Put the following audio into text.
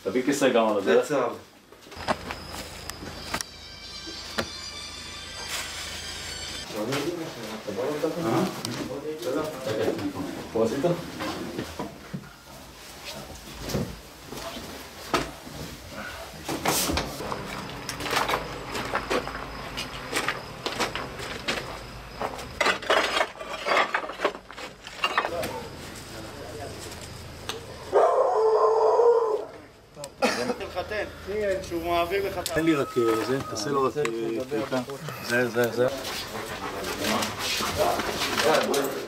תביא כיסא גם על הדרך. בצו. פה עשית? שהוא מעביר לך. תן לי רק זה, תעשה לו רק פריקה. זה.